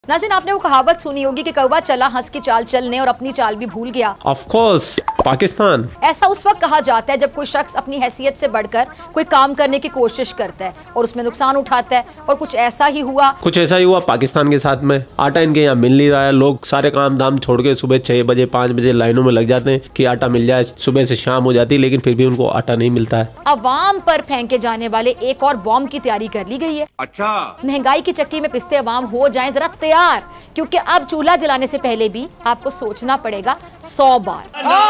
नाज़रीन, आपने वो कहावत सुनी होगी कि कौवा चला हंस की चाल चलने और अपनी चाल भी भूल गया। Of course, Pakistan. ऐसा उस वक्त कहा जाता है जब कोई शख्स अपनी हैसियत से बढ़कर कोई काम करने की कोशिश करता है और उसमें नुकसान उठाता है, और कुछ ऐसा ही हुआ पाकिस्तान के साथ में। आटा इनके यहाँ मिल नहीं रहा है, लोग सारे काम धाम छोड़ के सुबह 6 बजे 5 बजे लाइनों में लग जाते हैं कि आटा मिल जाए। सुबह से शाम हो जाती है लेकिन फिर भी उनको आटा नहीं मिलता है। अवाम पर फेंके जाने वाले एक और बॉम्ब की तैयारी कर ली गई है। अच्छा, महंगाई की चक्की में पिसते अवाम हो जाएं जरा तैयार, क्योंकि अब चूल्हा जलाने से पहले भी आपको सोचना पड़ेगा 100 बार।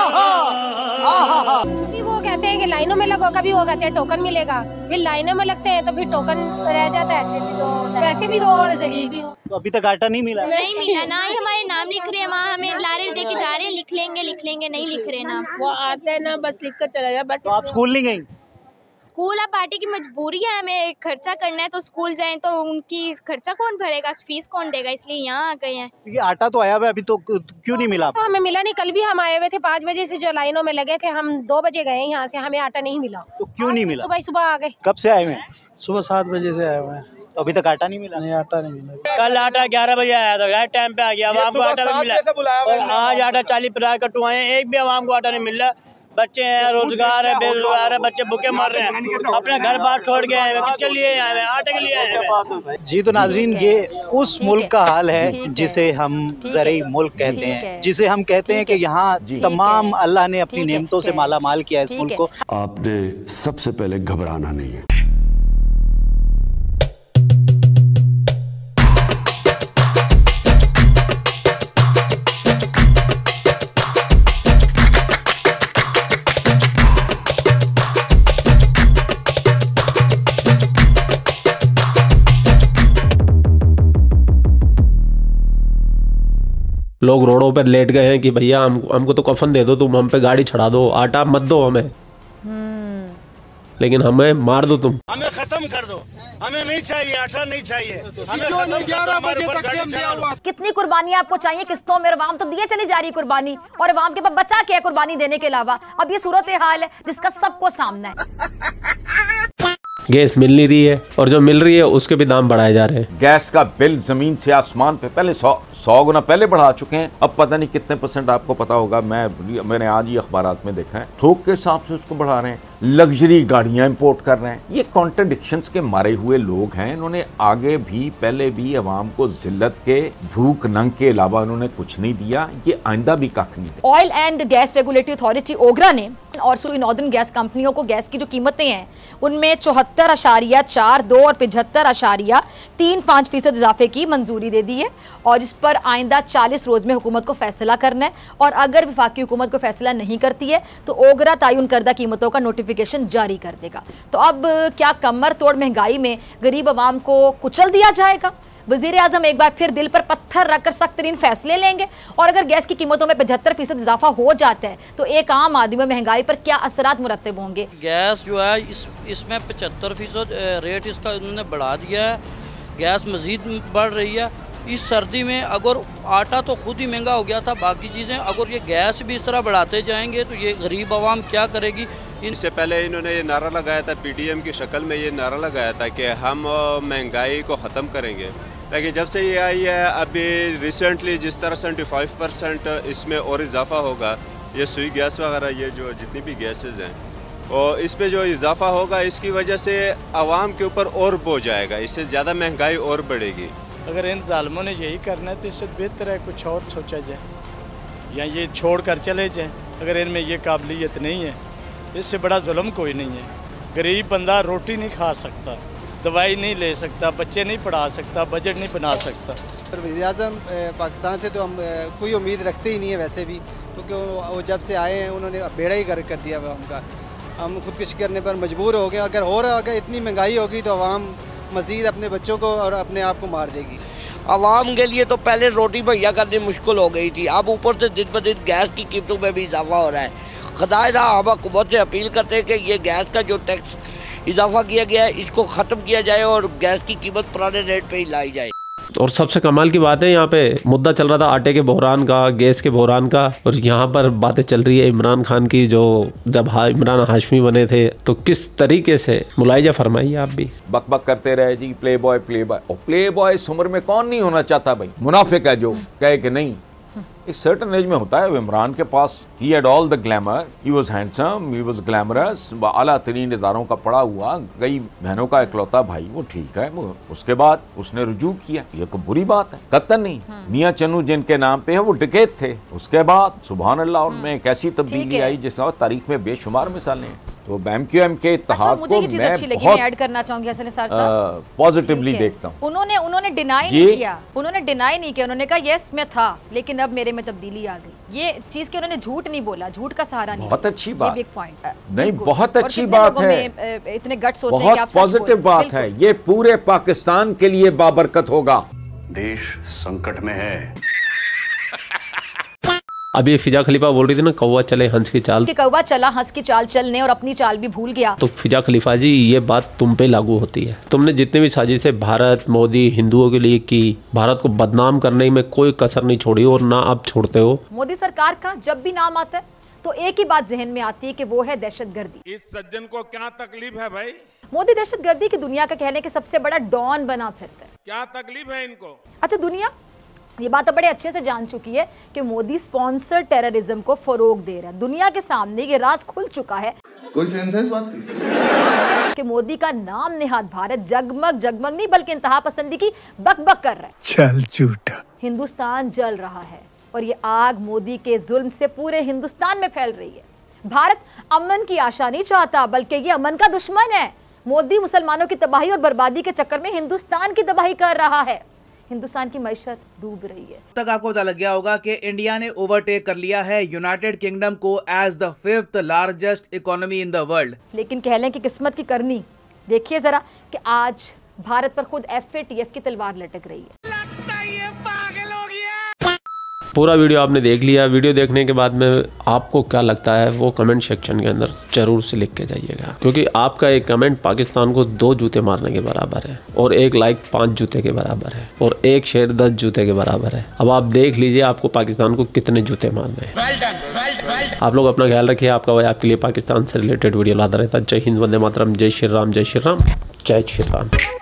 कभी वो कहते हैं कि लाइनों में लगो, कभी वो कहते हैं टोकन मिलेगा, फिर लाइनों में लगते हैं तो फिर टोकन रह जाता है, तो वैसे भी तो और जलील भी हो। तो अभी तक आटा नहीं मिला ना ही हमारे नाम लिख रहे हैं, वहाँ हमें लारे दे के जा रहे हैं, लिख लेंगे नहीं लिख रहे ना। वो आते हैं ना, बस लिख कर चला जाए बस। तो आप स्कूल नहीं गई? स्कूल अब पार्टी की मजबूरी है, हमें खर्चा करना है, तो स्कूल जाएं तो उनकी खर्चा कौन भरेगा, फीस कौन देगा, इसलिए यहाँ आ गए हैं। ये आटा तो आया हुआ है, अभी तो क्यों नहीं मिला? तो हमें मिला नहीं, कल भी हम आए हुए थे 5 बजे से जो लाइनों में लगे थे, हम 2 बजे गए यहाँ से, हमें आटा नहीं मिला। तो क्यों नहीं मिला? सुबह आ गए। कब से आए हुए? सुबह 7 बजे से आए हुए हैं। तो अभी तक आटा नहीं मिला? नहीं, आटा नहीं मिला। कल आटा 11 बजे आया था, यार टाइम पे आ गया, आवाम को आटा नहीं मिला। और आज आटा 40-50 कट्टू आए, एक भी आवाम को आटा नहीं मिल रहा। बच्चे हैं, रोजगार है, बेरोजगार है, बच्चे भूखे मर रहे हैं, अपने घर बार छोड़ के आए हैं। किसके लिए आए हैं? आटे के लिए आए हैं। जी तो नाज़रीन, ये उस मुल्क का हाल है जिसे हम ज़रई मुल्क कहते हैं, जिसे हम कहते हैं कि यहाँ तमाम अल्लाह ने अपनी नेमतों से माला माल किया इस मुल्क को। आपने सबसे पहले घबराना नहीं है। लोग रोडों पर लेट गए हैं कि भैया हमको तो कफन दे दो, तुम हम पे गाड़ी चढ़ा दो, आटा मत दो हमें, लेकिन हमें मार दो, तुम हमें खत्म कर दो, हमें नहीं चाहिए, आटा नहीं चाहिए, हमें 11 बजे तक टाइम दिया हुआ। कितनी कुर्बानी आपको चाहिए किस्तों में? अवाम तो दिए चली जा रही कुर्बानी, और अवाम के पास बचा क्या है कुर्बानी देने के अलावा? अब ये सूरत हाल है जिसका सबको सामना है। गैस मिल नहीं रही है, और जो मिल रही है उसके भी दाम बढ़ाए जा रहे हैं। गैस का बिल जमीन से आसमान पे पहले 100 गुना पहले बढ़ा चुके हैं, अब पता नहीं कितने % आपको पता होगा। मैंने आज ही अखबारात में देखा है, थोक के हिसाब से उसको बढ़ा रहे हैं। लग्जरी गाड़ियां इंपोर्ट कर रहे हैं। ये कॉन्ट्रडिक्शंस के मारे हुए लोग हैं। इन्होंने आगे भी पहले भी अवाम को जिल्लत के, भूख नंग के अलावा उन्होंने कुछ नहीं दिया, ये आइंदा भी कख नहीं दिया। Oil and gas regulatory authority OGRA ने और सूरी नॉर्दर्न गैस कंपनियों को गैस की जो कीमतें हैं उनमें 74.42 और 75.35% इजाफे की मंजूरी दे दी है, और इस पर आइंदा 40 रोज में हुकूमत को फैसला करना है, और अगर वफाकी हुकूमत को फैसला नहीं करती है तो ओगरा तयन करदा कीमतों का नोटिफिकेशन जारी कर देगा। तो अब क्या कमर तोड़ महंगाई में गरीब आवाम को कुचल दिया जाएगा? वज़ीर आज़म एक बार फिर दिल पर पत्थर रखकर सख्त तरीन फैसले लेंगे, और अगर गैस की कीमतों में 75% इजाफा हो जाता है तो एक आम आदमी में महंगाई पर क्या असरात मुरत्तब होंगे? गैस जो है इसमें 75% रेट इसका उन्होंने बढ़ा दिया है, गैस मज़ीद बढ़ रही है। इस सर्दी में अगर आटा तो खुद ही महंगा हो गया था, बाकी चीज़ें अगर ये गैस भी इस तरह बढ़ाते जाएंगे तो ये गरीब आवाम क्या करेगी? इनसे पहले इन्होंने ये नारा लगाया था, PDM की शक्ल में ये नारा लगाया था कि हम महंगाई को ख़त्म करेंगे, ताकि जब से ये आई है अभी रिसेंटली जिस तरह 75% इसमें और इजाफा होगा, ये सुई गैस वगैरह, ये जो जितनी भी गैसेस हैं, और इस पे जो इजाफा होगा इसकी वजह से आवाम के ऊपर और बोझ आएगा, इससे ज़्यादा महंगाई और बढ़ेगी। अगर इन जालिमों ने यही करना है तो इससे बेहतर है कुछ और सोचा जाए, या ये छोड़ कर चले जाएं। अगर इनमें ये काबिलियत नहीं है, इससे बड़ा जुल्म कोई नहीं है। गरीब बंदा रोटी नहीं खा सकता, दवाई नहीं ले सकता, बच्चे नहीं पढ़ा सकता, बजट नहीं बना सकता। वज़ीर आज़म पाकिस्तान से तो हम कोई उम्मीद रखते ही नहीं है वैसे भी, क्योंकि वो जब से आए हैं उन्होंने बेड़ा ही कर दिया हुआ उनका। हम खुदकुशी करने पर मजबूर हो गए। अगर इतनी महंगाई होगी तो आवाम मज़ीद अपने बच्चों को और अपने आप को मार देगी। आवाम के लिए तो पहले रोटी मुहैया करनी मुश्किल हो गई थी, अब ऊपर से दिन ब दिन गैस की कीमतों में भी इजाफा हो रहा है। खुदाइंदा हम हुकूमत से अपील करते हैं कि ये गैस का जो टैक्स इजाफा किया गया है इसको ख़त्म किया जाए और गैस की कीमत पुराने रेट पे ही लाई जाए। और सबसे कमाल की बात है, यहाँ पे मुद्दा चल रहा था आटे के बहरान का, गैस के बहरान का, और यहाँ पर बातें चल रही है इमरान खान की, जो जब इमरान हाशमी बने थे तो किस तरीके से, मुलाहिजा फरमाइए आप भी। बक बक करते रहे जी प्ले बॉय प्ले बॉय, और प्ले बॉय इस उम्र में कौन नहीं होना चाहता भाई, मुनाफिक है जो कहे कि नहीं। एक सर्टन एज में होता है। इमरान के पास ही had all the glamour, he was handsome, he was glamorous, आला तरीन इदारों का पढ़ा हुआ, कई बहनों का इकलौता भाई, वो ठीक है। वो उसके बाद उसने रुजू किया, ये कोई बुरी बात है कतन नहीं। मियां चन्नू जिनके नाम पे है वो डकैत थे, उसके बाद सुभान अल्लाह उनमें एक ऐसी तब्दीली आई जिसका तारीख में बेशुमार मिसालें हैं। तो MQM के इत्तेहाद को मैं बहुत ऐड करना चाहूंगी हसन निसार साहब, पॉजिटिवली देखता हूँ। उन्होंने डिनाई नहीं किया, उन्होंने कहा यस मैं था लेकिन अब मेरे में तब्दीली आ गई। ये चीज के उन्होंने झूठ नहीं बोला, झूठ का सहारा नहीं। बहुत अच्छी बात, बिग पॉइंट नहीं, बहुत अच्छी बात है, इतने गट्स होते हैं कि आप सच बोलें। बहुत पॉजिटिव बात है, ये पूरे पाकिस्तान के लिए बाबरकत होगा। देश संकट में है। अभी फिजा खलीफा बोल रही थी ना, कौवा चले हंस की चाल, कि कौवा चला हंस की चाल चलने और अपनी चाल भी भूल गया। तो फिजा खलीफा जी ये बात तुम पे लागू होती है। तुमने जितने भी साजिशें भारत मोदी हिंदुओं के लिए की, भारत को बदनाम करने में कोई कसर नहीं छोड़ी और ना अब छोड़ते हो। मोदी सरकार का जब भी नाम आता है तो एक ही बात जहन में आती है कि वो है दहशतगर्दी। इस सज्जन को क्या तकलीफ है भाई? मोदी दहशतगर्दी की दुनिया का कहने के सबसे बड़ा डॉन बना फिरता है। क्या तकलीफ है इनको? अच्छा, दुनिया ये बात तो बड़े अच्छे से जान चुकी है कि मोदी स्पॉन्सर टेररिज्म को फरोग दे रहा है। दुनिया के सामने ये राज खुल चुका है। कोई सेंस है इस बात की? कि मोदी का नाम निहाद भारत जगमग जगमग नहीं बल्कि इंतहा पसंदी की बकबक कर रहा है। चल झूठा। हिंदुस्तान जल रहा है और ये आग मोदी के जुल्म से पूरे हिंदुस्तान में फैल रही है। भारत अमन की आशा नहीं चाहता बल्कि ये अमन का दुश्मन है। मोदी मुसलमानों की तबाही और बर्बादी के चक्कर में हिंदुस्तान की तबाही कर रहा है। हिंदुस्तान की मईशत डूब रही है। तक आपको पता लग गया होगा कि इंडिया ने ओवरटेक कर लिया है यूनाइटेड किंगडम को as the 5th largest economy in the world. लेकिन कह लें कि किस्मत की करनी देखिए जरा कि आज भारत पर खुद FATF की तलवार लटक रही है। पूरा वीडियो आपने देख लिया। वीडियो देखने के बाद में आपको क्या लगता है वो कमेंट सेक्शन के अंदर जरूर से लिख के जाइएगा, क्योंकि आपका एक कमेंट पाकिस्तान को 2 जूते मारने के बराबर है और एक लाइक 5 जूते के बराबर है और एक शेयर 10 जूते के बराबर है। अब आप देख लीजिए आपको पाकिस्तान को कितने जूते मारने हैं। आप लोग अपना ख्याल रखिए। आपका भाई आपके लिए पाकिस्तान से रिलेटेड वीडियो लाता रहता है। जय हिंद, वंदे मातरम, जय श्री राम, जय श्री राम, जय श्री राम।